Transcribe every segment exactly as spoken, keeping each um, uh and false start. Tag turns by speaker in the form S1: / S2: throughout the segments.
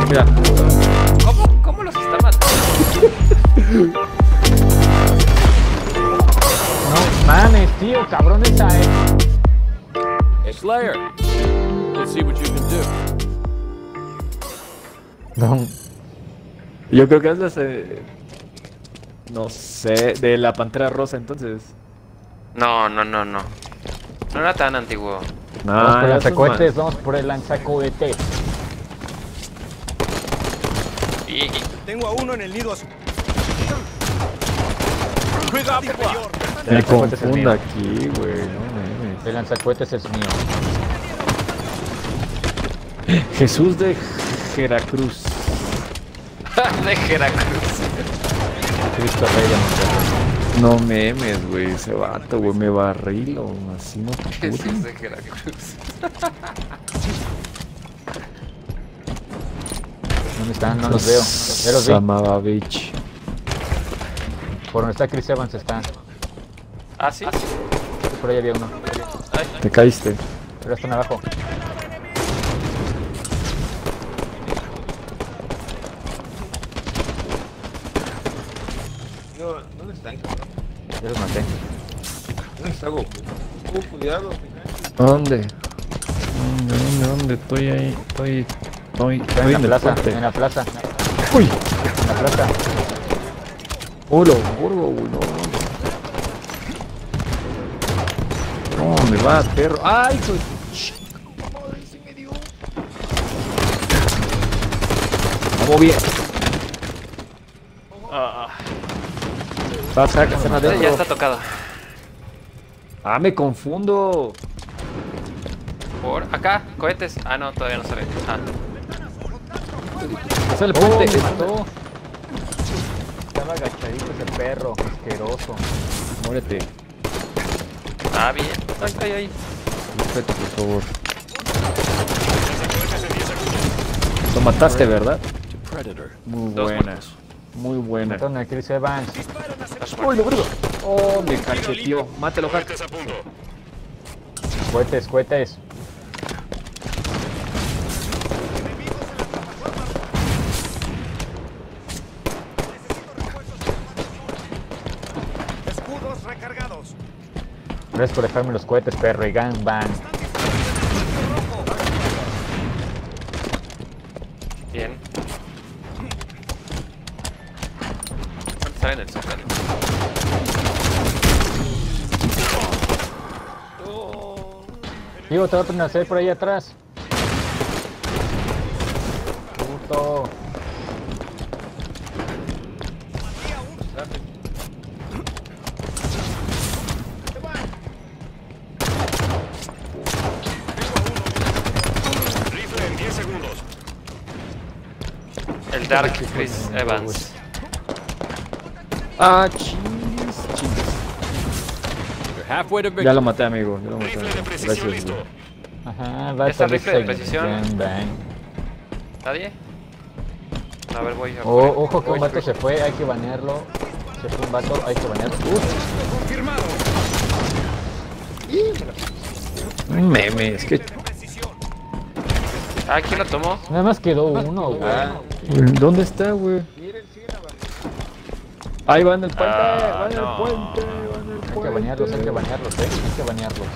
S1: Mira.
S2: ¿Cómo? ¿Cómo los está matando?
S3: No mames, tío, cabrón esa, eh.
S4: Slayer, let's see what you can do.
S3: No.
S1: Yo creo que es la... Se... No sé, de la Pantera Rosa entonces.
S2: No, no, no, no. No era tan antiguo.
S1: No,
S3: Vamos por el
S1: esos
S3: lanzacohetes,
S1: más.
S3: vamos por el lanzacohetes.
S2: Y, y-
S5: Tengo a uno en el nido azul.
S1: Me
S3: lanzacohetes es
S1: confundo
S3: mío.
S1: aquí, güey. No mames.
S3: El lanzacohetes es mío.
S1: Jesús de Veracruz.
S2: de Veracruz.
S3: Cristo Rey de Monterrey.
S1: No memes, güey. Ese vato, güey. Me barrilo. Así no
S2: Jesús
S1: pude.
S2: de Veracruz.
S3: ¿Dónde están? No los veo. Ya los vi.
S1: Samavavich.
S3: Por donde está Chris Evans está.
S2: ¿Ah, sí?
S3: Por ahí había uno.
S2: Ay,
S1: Te caíste.
S3: Pero están abajo.
S5: No, ¿dónde están, cabrón?
S3: Ya los maté.
S5: ¿Dónde está Goku? Uh, cuidado.
S1: ¿Dónde? ¿Dónde? ¿Dónde? ¿Dónde? Estoy ahí. Estoy. Estoy.
S3: Está
S1: Estoy
S3: en
S1: en
S3: la
S1: el
S3: plaza.
S1: puente.
S3: En la plaza.
S1: Uy.
S3: En la plaza.
S1: Oro, oro, güey. No. No, me vas, perro. ¡Ay, hijo de ch- madre, sí me dio! Vamos bien.
S2: ah,
S1: Vas a están
S2: ah.
S1: adentro.
S2: Ya está tocado.
S1: Ah, me confundo.
S2: ¿Por acá? ¿Cohetes? Ah, no, todavía no sale. Ah.
S1: Es el
S3: ¡Oh,
S1: puente.
S3: me mató! Estaba agachadito ese perro. Asqueroso.
S1: Muérete.
S2: Ah, bien. Ay, ay, ay.
S1: Respeta, por favor. Lo mataste, ¿verdad?
S4: Predator.
S1: Muy
S2: Dos
S1: buena.
S2: muertos.
S1: Muy buena.
S3: Mataron a Chris Evans.
S1: ¡Uy, lo bruto! ¡Oh, me cacheteó! ¡Mátelo, Hack!
S3: Cohetes, cohetes.
S5: Escudos recargados.
S3: Gracias por dejarme los cohetes, perro. Y gangbang.
S2: Bien. ¿Cuánto sale en el zócalo?
S3: Digo, te voy a nacer por ahí atrás. Puto.
S5: Rifle en diez segundos.
S2: El Dark Chris Evans.
S1: ¡Ah, chis! chis.
S4: You're halfway to
S1: Ya
S4: victory.
S1: lo maté, amigo. Ya lo maté.
S5: Rifle de
S1: amigo.
S5: precisión
S1: Gracias,
S5: listo.
S1: güey.
S3: Ajá, va a
S2: ¿Esta
S3: estar
S2: rifle de precisión?
S3: Gangbang.
S2: ¿Nadie? A ver, voy a...
S3: Oh, ojo que un
S2: voy-
S3: vato se fue, hay que banearlo. Se fue un vato, hay que banearlo. Uf,
S5: Confirmado.
S1: Un meme, es que.
S5: Precisión.
S2: Ah, ¿quién lo tomó?
S3: nada más quedó uno, güey.
S1: ¿Dónde está, güey? Ahí va en el puente,
S2: Ah,
S1: va en
S2: no.
S1: el puente, va en el puente.
S3: Hay que banearlos, hay que banearlos, eh. Hay que banearlos.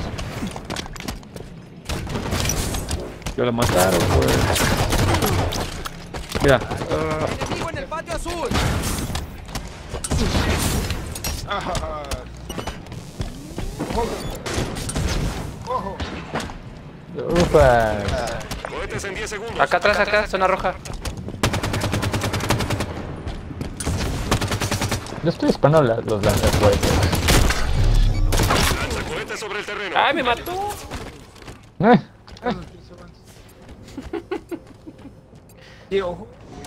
S1: Ya lo mataron, güey. Mira.
S5: Enemigo en el patio azul.
S3: Ufas.
S5: Cohetes en diez segundos.
S2: Acá atrás, acá, zona roja.
S3: Yo estoy esperando la- los lanzacohetes.
S5: Cohetes sobre el terreno.
S2: ¡Ay, me mató!
S3: Eh,
S5: Sí, ojo.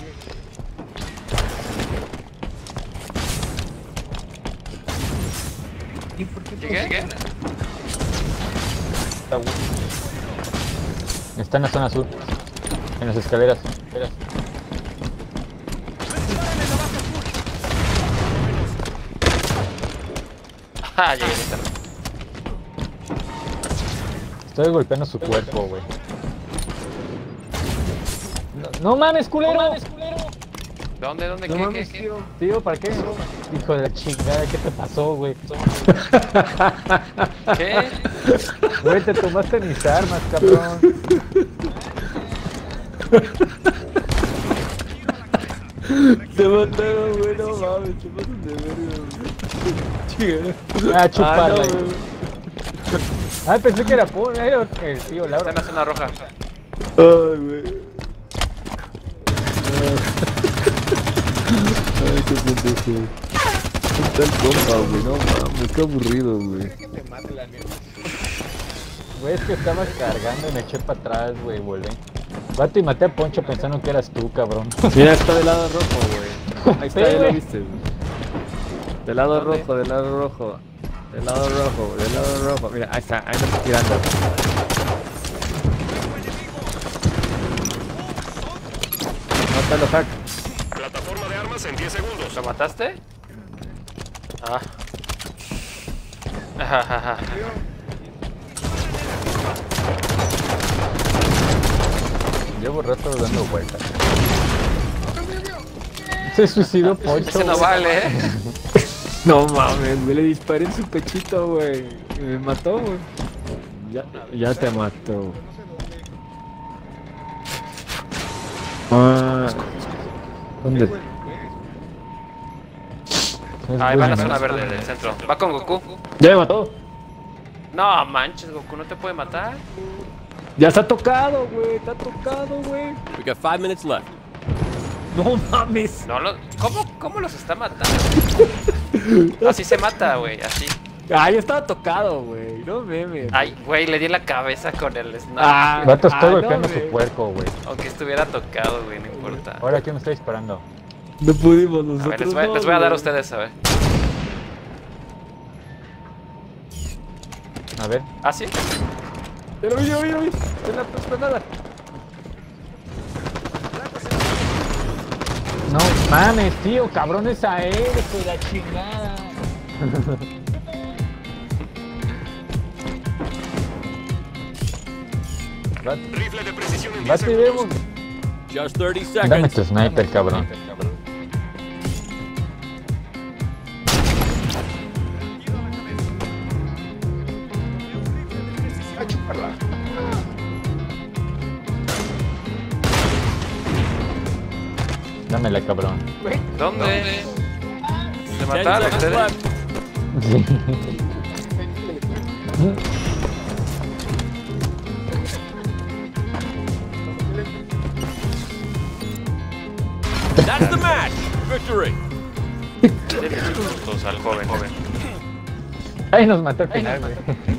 S2: ¿Llegué? ¿Llegué?
S3: Está en la zona azul. En las escaleras. escaleras.
S2: Ah, llegué tarde.
S3: Estoy golpeando su cuerpo, güey. No, No mames, culero.
S2: ¿Dónde, dónde,
S1: No
S2: qué,
S1: mames,
S2: qué, qué?
S1: tío.
S3: Tío, ¿para qué? Hijo de la chingada, ¿qué te pasó, güey?
S2: ¿Qué?
S3: Güey, te tomaste mis armas, cabrón.
S1: Te mataron, güey, no mames, te pasan de verga, güey.
S3: Ah, chuparla.
S1: Ah, no,
S3: güey.
S1: güey.
S3: Ah, pensé que era Paul, era el tío Laura.
S2: Está en la zona roja.
S1: Ay, güey. Ay, qué pendejo. Está el compa, güey, no mames, qué aburrido, güey.
S3: Güey, es que estabas cargando y me eché para atrás, güey, volví. Vato, y maté a Poncho pensando que eras tú, cabrón.
S1: Mira, está del lado rojo, güey. Ahí está,
S3: Sí,
S1: ya lo
S3: güey.
S1: viste, güey. Del lado
S2: ¿Dónde?
S1: rojo, del lado rojo. Del lado rojo, del lado rojo. Mira, ahí está, ahí lo está tirando. Mátalo, Hack.
S5: Plataforma de armas en diez segundos.
S2: ¿Lo mataste? Ah. Ajajaja.
S3: Llevo rato dando vueltas. Se suicidó Poncho.
S2: Ese no vale, eh.
S1: No mames, güey, le disparé en su pechito, güey. Y me mató, güey. Ya, ya te mató. Ah. ¿Dónde?
S2: Ahí va la zona verde del centro. Va con Goku.
S1: Ya me mató.
S2: No manches, Goku no te puede matar.
S1: Ya está tocado, güey. Está tocado, güey.
S4: We got five minutes left.
S1: No mames.
S2: No lo. ¿Cómo, cómo los está matando? Así se mata, güey, así.
S1: Ah, ya estaba tocado, güey. No memes.
S2: Ay, güey, le di en la cabeza con el snap.
S1: Ah,
S3: Vato está
S1: ah, no,
S3: golpeando su
S1: güey.
S3: puerco, güey.
S2: Aunque estuviera tocado, güey, no importa.
S3: Ahora, ¿quién me está disparando?
S1: No pudimos
S2: A
S1: nosotros.
S2: ver, les voy,
S1: no,
S2: les voy a dar a
S1: güey.
S2: ustedes, a ver.
S3: A ver.
S2: ¿Ah, sí?
S1: Ya lo vi, ya lo vi, ya lo vi. En la esplanada.
S3: No mames, tío, cabrones a él, hijo de la chingada. Vato,
S5: Rifle de precisión en diez
S3: vato, y vemos.
S5: segundos.
S4: Just thirty
S3: Dame
S4: seconds.
S3: tu sniper, cabrón. Dámela, cabrón.
S2: ¿Dónde? ¿Se
S4: Ten
S2: mataron
S4: seconds
S2: ustedes?
S4: left.
S3: Sí.
S4: That's the match. Victory.
S2: Denle minutos al joven, joven.
S3: Ay, nos mató al final, güey.